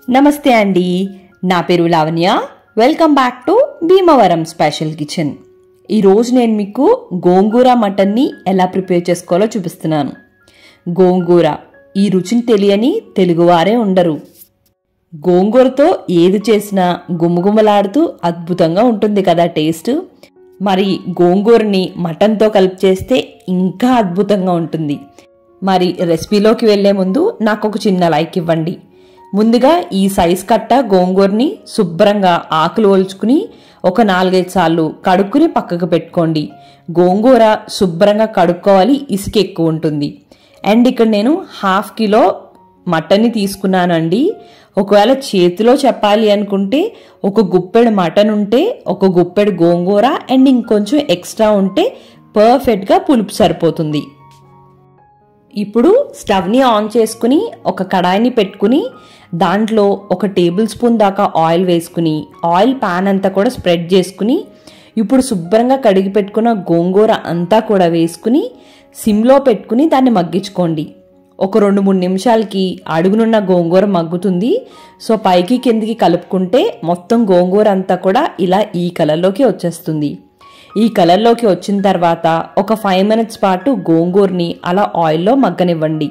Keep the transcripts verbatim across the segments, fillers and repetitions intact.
నమస్తే అండి, నా పేరు Lavanya. Welcome back to Bhimavaram special kitchen. ఈరోజు నేను మీకు గోంగూర మటన్ని ఎలా ప్రిపేర్ చేసుకోవాలో చూపిస్తున్నాను. గోంగూర ఈ రుచిని తెలియని తెలుగువారే ఉండరు. గోంగూరతో ఏది చేసినా గుమగుమలాడుతూ అద్భుతంగా ఉంటుంది కదా టేస్ట్. మరి గోంగూరని మటన్తో కలిపి చేస్తే ఇంకా అద్భుతంగా ఉంటుంది. మరి రెసిపీలోకి వెళ్లే ముందు నాకు ఒక చిన్న లైక్ ఇవ్వండి. ముందుగా ఈ సైజ్ కట్ట గోంగూరని శుభ్రంగా ఆకులు ఒలుచుకుని ఒక నాలుగైదు సార్లు కడుక్కుని పక్కకు పెట్టుకోండి. గోంగూర శుభ్రంగా కడుక్కోవాలి, ఇసుక ఎక్కువ ఉంటుంది. అండ్ ఇక్కడ నేను హాఫ్ కిలో మటన్ని తీసుకున్నానండి. ఒకవేళ చేతిలో చెప్పాలి అనుకుంటే ఒక గుప్పెడు మటన్ ఉంటే ఒక గుప్పెడు గోంగూర అండ్ ఇంకొంచెం ఎక్స్ట్రా ఉంటే పర్ఫెక్ట్గా పులుపు సరిపోతుంది. ఇప్పుడు స్టవ్ని ఆన్ చేసుకుని ఒక కడాయిని పెట్టుకుని దాంట్లో ఒక టేబుల్ స్పూన్ దాకా ఆయిల్ వేసుకుని ఆయిల్ ప్యాన్ అంతా కూడా స్ప్రెడ్ చేసుకుని ఇప్పుడు శుభ్రంగా కడిగి పెట్టుకున్న గోంగూర అంతా కూడా వేసుకుని సిమ్లో పెట్టుకుని దాన్ని మగ్గించుకోండి. ఒక రెండు మూడు నిమిషాలకి అడుగునున్న గోంగూర మగ్గుతుంది. సో పైకి కిందికి కలుపుకుంటే మొత్తం గోంగూర అంతా కూడా ఇలా ఈ కలర్లోకి వచ్చేస్తుంది. ఈ కలర్లోకి వచ్చిన తర్వాత ఒక ఫైవ్ మినిట్స్ పాటు గోంగూరని అలా ఆయిల్లో మగ్గనివ్వండి.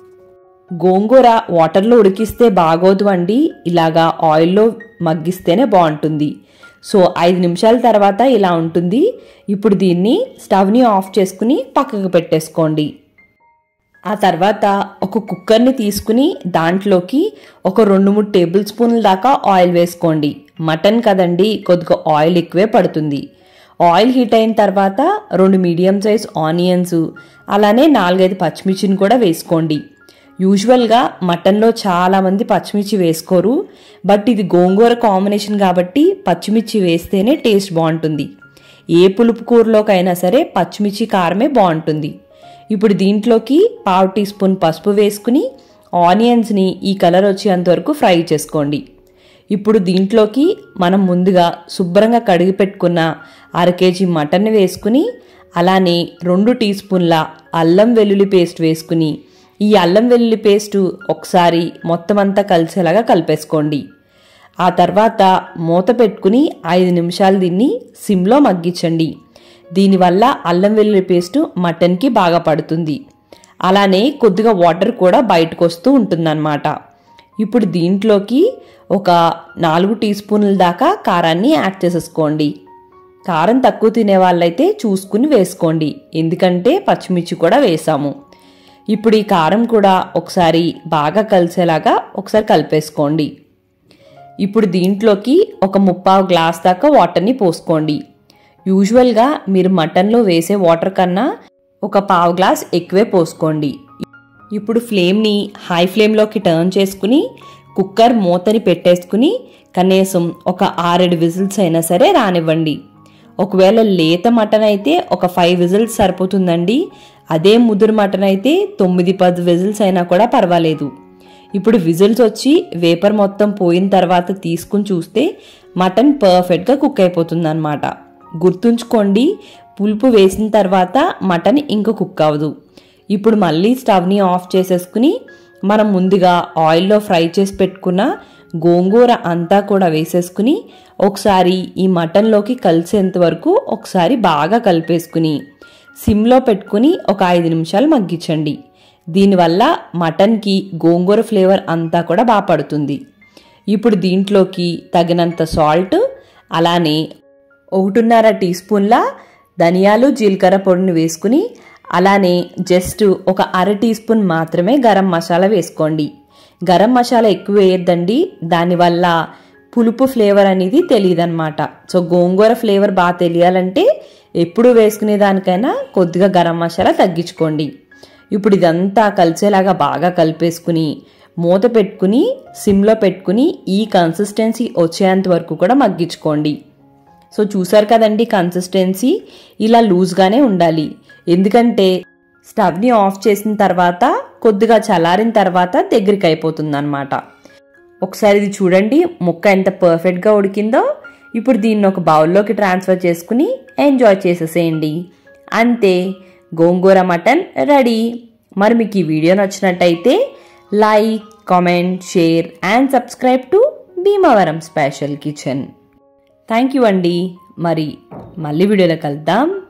గోంగూర వాటర్లో ఉడికిస్తే బాగోదు అండి, ఇలాగా ఆయిల్లో మగ్గిస్తేనే బాగుంటుంది. సో ఐదు నిమిషాల తర్వాత ఇలా ఉంటుంది. ఇప్పుడు దీన్ని స్టవ్ని ఆఫ్ చేసుకుని పక్కకు పెట్టేసుకోండి. ఆ తర్వాత ఒక కుక్కర్ని తీసుకుని దాంట్లోకి ఒక రెండు మూడు టేబుల్ స్పూన్ల దాకా ఆయిల్ వేసుకోండి. మటన్ కదండి, కొద్దిగా ఆయిల్ ఎక్కువే పడుతుంది. ఆయిల్ హీట్ అయిన తర్వాత రెండు మీడియం సైజ్ ఆనియన్స్ అలానే నాలుగైదు పచ్చిమిర్చిని కూడా వేసుకోండి. యూజువల్గా మటన్లో చాలామంది పచ్చిమిర్చి వేసుకోరు, బట్ ఇది గోంగూర కాంబినేషన్ కాబట్టి పచ్చిమిర్చి వేస్తేనే టేస్ట్ బాగుంటుంది. ఏ పులుపు కూరలోకైనా సరే పచ్చిమిర్చి కారమే బాగుంటుంది. ఇప్పుడు దీంట్లోకి పావు టీ స్పూన్ పసుపు వేసుకుని ఆనియన్స్ని ఈ కలర్ వచ్చేంత వరకు ఫ్రై చేసుకోండి. ఇప్పుడు దీంట్లోకి మనం ముందుగా శుభ్రంగా కడిగి పెట్టుకున్న అర కేజీ మటన్ వేసుకుని అలానే రెండు టీ స్పూన్ల అల్లం వెల్లుల్లి పేస్ట్ వేసుకుని ఈ అల్లం వెల్లుల్లి పేస్టు ఒకసారి మొత్తం అంతా కలిసేలాగా కలిపేసుకోండి. ఆ తర్వాత మూత పెట్టుకుని ఐదు నిమిషాలు దీన్ని సిమ్లో మగ్గించండి. దీనివల్ల అల్లం వెల్లుల్లి పేస్టు మటన్కి బాగా పడుతుంది. అలానే కొద్దిగా వాటర్ కూడా బయటకు వస్తూ ఉంటుందన్నమాట. ఇప్పుడు దీంట్లోకి ఒక నాలుగు టీ స్పూన్ల దాకా కారాన్ని యాడ్ చేసేసుకోండి. కారం తక్కువ తినే వాళ్ళైతే చూసుకుని వేసుకోండి, ఎందుకంటే పచ్చిమిర్చి కూడా వేసాము. ఇప్పుడు ఈ కారం కూడా ఒకసారి బాగా కలిసేలాగా ఒకసారి కలిపేసుకోండి. ఇప్పుడు దీంట్లోకి ఒక ముప్పావు గ్లాస్ దాకా వాటర్ని పోసుకోండి. యూజువల్గా మీరు మటన్లో వేసే వాటర్ కన్నా ఒక పావు గ్లాస్ ఎక్కువే పోసుకోండి. ఇప్పుడు ఫ్లేమ్ని హై ఫ్లేమ్లోకి టర్న్ చేసుకుని కుక్కర్ మూతని పెట్టేసుకుని కనీసం ఒక ఆరేడు విజిల్స్ అయినా సరే రానివ్వండి. ఒకవేళ లేత మటన్ అయితే ఒక ఫైవ్ విజిల్స్ సరిపోతుందండి. అదే ముదురు మటన్ అయితే తొమ్మిది పది విజిల్స్ అయినా కూడా పర్వాలేదు. ఇప్పుడు విజిల్స్ వచ్చి వేపర్ మొత్తం పోయిన తర్వాత తీసుకుని చూస్తే మటన్ పర్ఫెక్ట్గా కుక్ అయిపోతుంది అన్నమాట. గుర్తుంచుకోండి, పులుపు వేసిన తర్వాత మటన్ ఇంకా కుక్ అవ్వదు. ఇప్పుడు మళ్ళీ స్టవ్ని ఆఫ్ చేసేసుకుని మనం ముందుగా ఆయిల్లో ఫ్రై చేసి పెట్టుకున్న గోంగూర అంతా కూడా వేసేసుకుని ఒకసారి ఈ మటన్లోకి కలిసేంత వరకు ఒకసారి బాగా కలిపేసుకుని సిమ్లో పెట్టుకుని ఒక ఐదు నిమిషాలు మగ్గించండి. దీనివల్ల మటన్కి గోంగూర ఫ్లేవర్ అంతా కూడా బాగా పడుతుంది. ఇప్పుడు దీంట్లోకి తగినంత సాల్ట్ అలానే ఒకటిన్నర టీ స్పూన్ల ధనియాలు జీలకర్ర పొడిని వేసుకుని అలానే జస్ట్ ఒక అర టీ స్పూన్ మాత్రమే గరం మసాలా వేసుకోండి. గరం మసాలా ఎక్కువ వేయద్దండి, దానివల్ల పులుపు ఫ్లేవర్ అనేది తెలియదన్నమాట. సో గోంగూర ఫ్లేవర్ బాగా తెలియాలంటే ఎప్పుడు వేసుకునే దానికైనా కొద్దిగా గరం మసాలా తగ్గించుకోండి. ఇప్పుడు ఇదంతా కలిసేలాగా బాగా కలిపేసుకుని మూత పెట్టుకుని సిమ్లో పెట్టుకుని ఈ కన్సిస్టెన్సీ వచ్చేంత వరకు కూడా మగ్గించుకోండి. సో చూసారు కదండి, కన్సిస్టెన్సీ ఇలా లూజ్గానే ఉండాలి. ఎందుకంటే స్టవ్ని ఆఫ్ చేసిన తర్వాత కొద్దిగా చల్లారిన తర్వాత దగ్గరికి అయిపోతుంది అన్నమాట. ఒకసారి ఇది చూడండి, ముక్క ఎంత పర్ఫెక్ట్గా ఉడికిందో. ఇప్పుడు దీన్ని ఒక బౌల్లోకి ట్రాన్స్ఫర్ చేసుకుని ఎంజాయ్ చేసేసేయండి. అంతే, గోంగూర మటన్ రెడీ. మరి మీకు ఈ వీడియో నచ్చినట్టయితే like comment, share and subscribe to Bhimavaram special kitchen. Thank you అండి. మరి మళ్ళీ వీడియోలో కలుద్దాం.